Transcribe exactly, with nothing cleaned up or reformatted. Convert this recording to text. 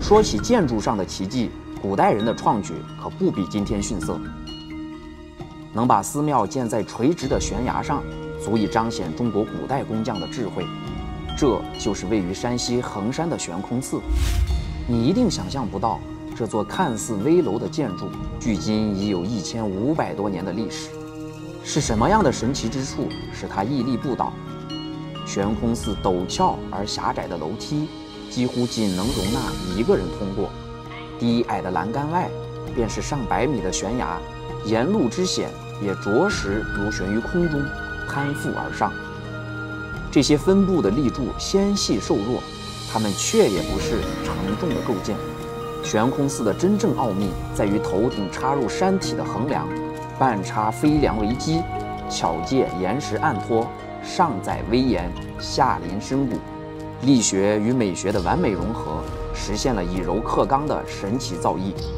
说起建筑上的奇迹，古代人的创举可不比今天逊色。能把寺庙建在垂直的悬崖上，足以彰显中国古代工匠的智慧。这就是位于山西衡山的悬空寺。你一定想象不到，这座看似危楼的建筑，距今已有一千五百多年的历史。是什么样的神奇之处，使它屹立不倒？悬空寺陡峭而狭窄的楼梯，几乎仅能容纳一个人通过。低矮的栏杆外，便是上百米的悬崖，沿路之险也着实如悬于空中，攀附而上。这些分布的立柱纤细瘦弱，它们却也不是承重的构件。悬空寺的真正奥秘在于头顶插入山体的横梁，半插飞梁为基，巧借岩石暗托，上载威严，下临深谷，力学与美学的完美融合，实现了以柔克刚的神奇造诣。